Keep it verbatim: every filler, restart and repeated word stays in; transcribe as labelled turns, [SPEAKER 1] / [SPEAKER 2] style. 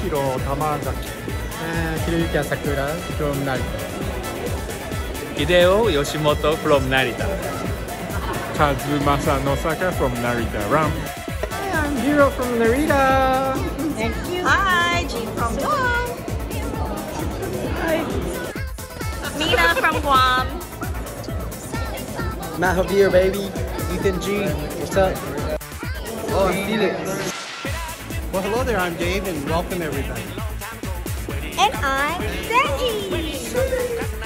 [SPEAKER 1] Hiro Tamazaki.
[SPEAKER 2] Uh, Hiroyuki Asakura from Narita.
[SPEAKER 3] Hideo Yoshimoto from Narita.
[SPEAKER 1] Kazumasa Nosaka from Narita. Ram.
[SPEAKER 2] Hi, I'm Hiro from Narita.
[SPEAKER 4] Thank you. Hi, Jean from Guam.
[SPEAKER 2] Hi.
[SPEAKER 4] Mina from Guam.
[SPEAKER 5] Matt Javier, baby. Ethan G. What's up? Oh, I'm Felix.
[SPEAKER 6] Well, hello there. I'm Dave, and welcome everybody.
[SPEAKER 4] And I'm Sandy.